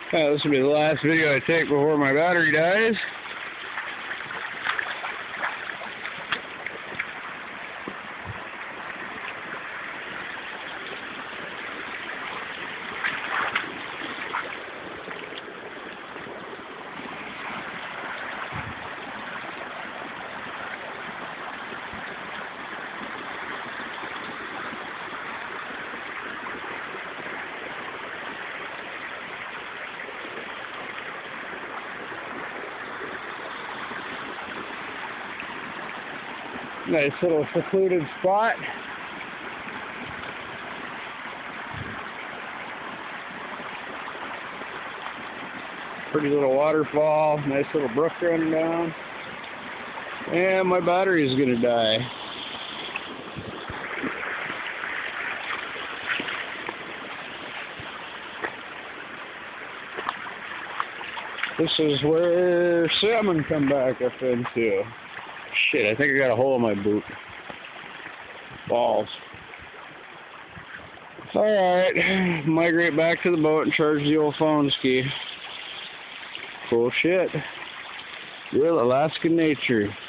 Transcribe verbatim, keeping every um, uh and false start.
Uh, this will be the last video I take before my battery dies. Nice little secluded spot. Pretty little waterfall, nice little brook running down. And my battery is gonna die. This is where salmon come back up into. Shit, I think I got a hole in my boot. Balls. Alright, migrate back to the boat and charge the old phone ski. Cool shit. Real Alaskan nature.